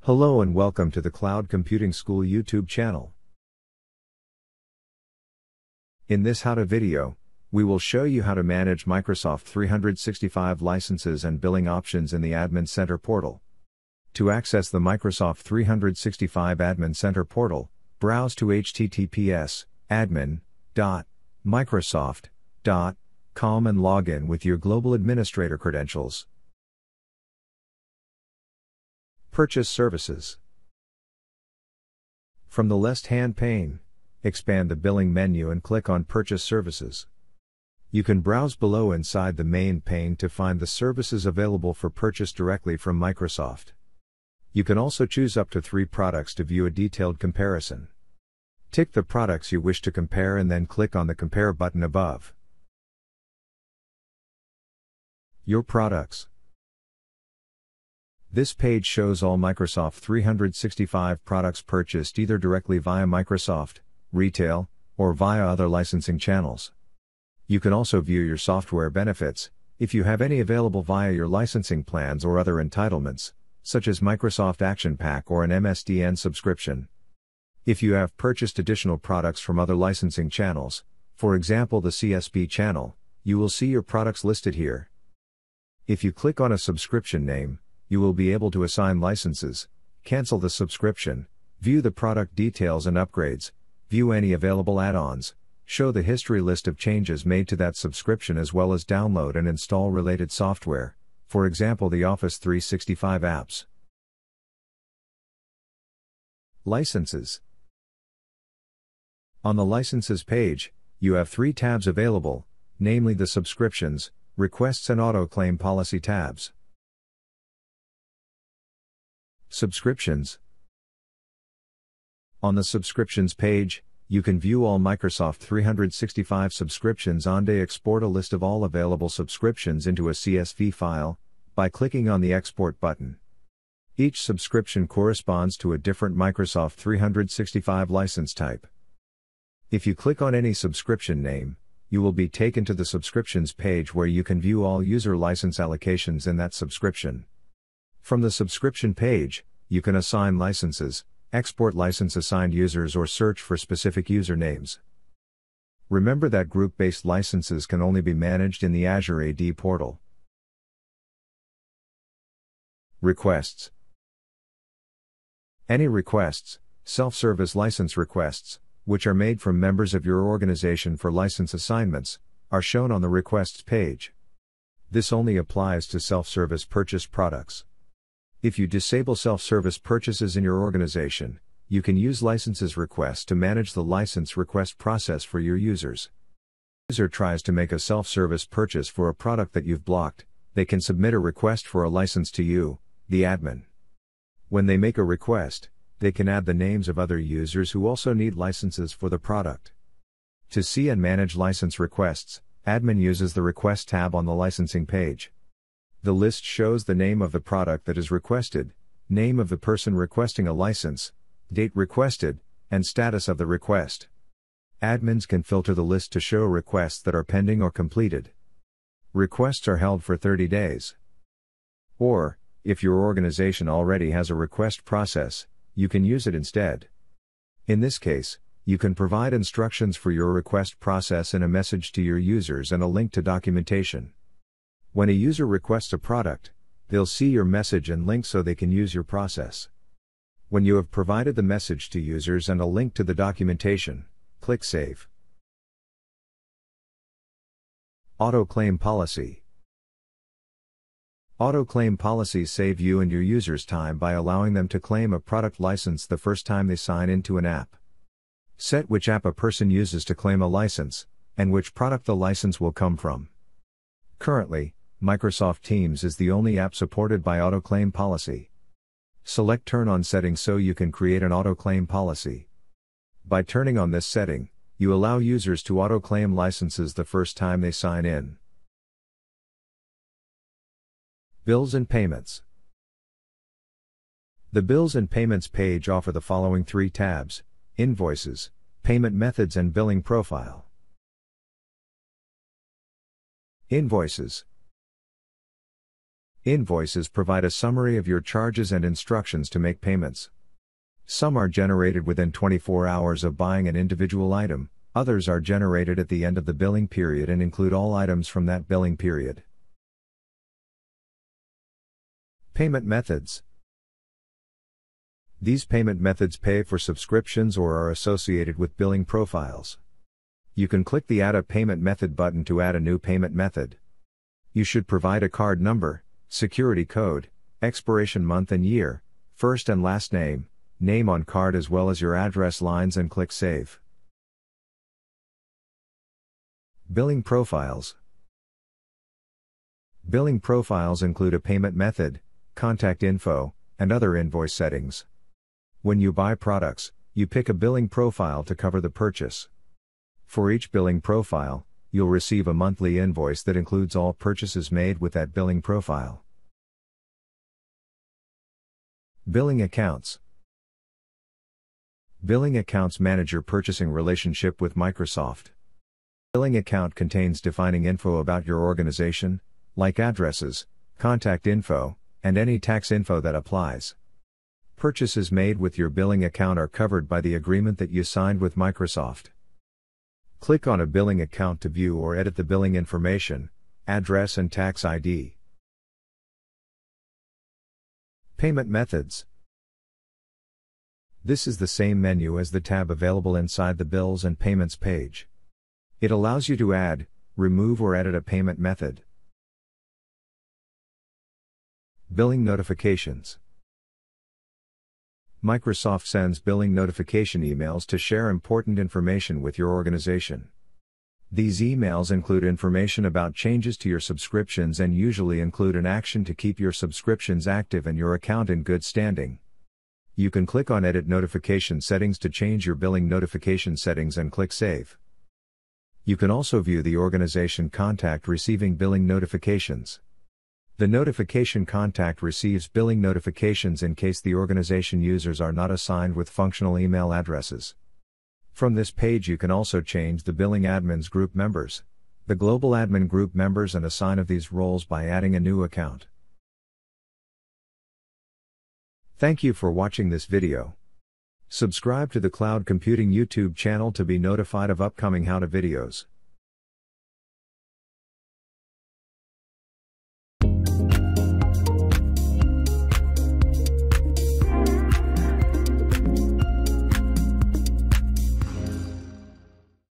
Hello and welcome to the Cloud Computing School YouTube channel. In this how-to video, we will show you how to manage Microsoft 365 licenses and billing options in the Admin Center portal. To access the Microsoft 365 Admin Center portal, browse to https://admin.microsoft.com and log in with your Global Administrator credentials. Purchase services. From the left-hand pane, expand the billing menu and click on Purchase Services. You can browse below inside the main pane to find the services available for purchase directly from Microsoft. You can also choose up to 3 products to view a detailed comparison. Tick the products you wish to compare and then click on the Compare button above. Your products. This page shows all Microsoft 365 products purchased either directly via Microsoft, retail, or via other licensing channels. You can also view your software benefits, if you have any available via your licensing plans or other entitlements, such as Microsoft Action Pack or an MSDN subscription. If you have purchased additional products from other licensing channels, for example the CSP channel, you will see your products listed here. If you click on a subscription name, you will be able to assign licenses, cancel the subscription, view the product details and upgrades, view any available add-ons, show the history list of changes made to that subscription as well as download and install related software, for example the Office 365 apps. Licenses. On the Licenses page, you have 3 tabs available, namely the Subscriptions, Requests and Auto Claim Policy tabs. Subscriptions. On the Subscriptions page, you can view all Microsoft 365 subscriptions and export a list of all available subscriptions into a CSV file, by clicking on the Export button. Each subscription corresponds to a different Microsoft 365 license type. If you click on any subscription name, you will be taken to the Subscriptions page where you can view all user license allocations in that subscription. From the subscription page, you can assign licenses, export license assigned users or search for specific usernames. Remember that group-based licenses can only be managed in the Azure AD portal. Requests. Any requests, self-service license requests, which are made from members of your organization for license assignments, are shown on the Requests page. This only applies to self-service purchase products. If you disable self-service purchases in your organization, you can use licenses requests to manage the license request process for your users. If a user tries to make a self-service purchase for a product that you've blocked, they can submit a request for a license to you, the admin. When they make a request, they can add the names of other users who also need licenses for the product. To see and manage license requests, admin uses the Request tab on the licensing page. The list shows the name of the product that is requested, name of the person requesting a license, date requested, and status of the request. Admins can filter the list to show requests that are pending or completed. Requests are held for 30 days. Or, if your organization already has a request process, you can use it instead. In this case, you can provide instructions for your request process in a message to your users and a link to documentation. When a user requests a product, they'll see your message and link so they can use your process. When you have provided the message to users and a link to the documentation, click Save. Auto Claim Policy. Auto claim policies save you and your users time by allowing them to claim a product license the first time they sign into an app. Set which app a person uses to claim a license, and which product the license will come from. Currently, Microsoft Teams is the only app supported by Auto Claim Policy. Select Turn On settings so you can create an auto claim policy. By turning on this setting, you allow users to auto claim licenses the first time they sign in. Bills and Payments. The Bills and Payments page offer the following 3 tabs: Invoices, Payment Methods and Billing Profile. Invoices. Invoices provide a summary of your charges and instructions to make payments. Some are generated within 24 hours of buying an individual item, others are generated at the end of the billing period and include all items from that billing period. Payment methods. These payment methods pay for subscriptions or are associated with billing profiles. You can click the Add a Payment Method button to add a new payment method. You should provide a card number, security code, expiration month and year, first and last name, name on card as well as your address lines and click Save. Billing profiles. Billing profiles include a payment method, contact info, and other invoice settings. When you buy products, you pick a billing profile to cover the purchase. For each billing profile, you'll receive a monthly invoice that includes all purchases made with that billing profile. Billing accounts. Billing accounts manage your purchasing relationship with Microsoft. Billing account contains defining info about your organization, like addresses, contact info, and any tax info that applies. Purchases made with your billing account are covered by the agreement that you signed with Microsoft. Click on a billing account to view or edit the billing information, address and tax ID. Payment methods. This is the same menu as the tab available inside the Bills and Payments page. It allows you to add, remove or edit a payment method. Billing notifications. Microsoft sends billing notification emails to share important information with your organization. These emails include information about changes to your subscriptions and usually include an action to keep your subscriptions active and your account in good standing. You can click on Edit Notification Settings to change your billing notification settings and click Save. You can also view the organization contact receiving billing notifications. The notification contact receives billing notifications in case the organization users are not assigned with functional email addresses. From this page you can also change the billing admins group members, the global admin group members and assign of these roles by adding a new account. Thank you for watching this video. Subscribe to the Cloud Computing YouTube channel to be notified of upcoming how-to videos.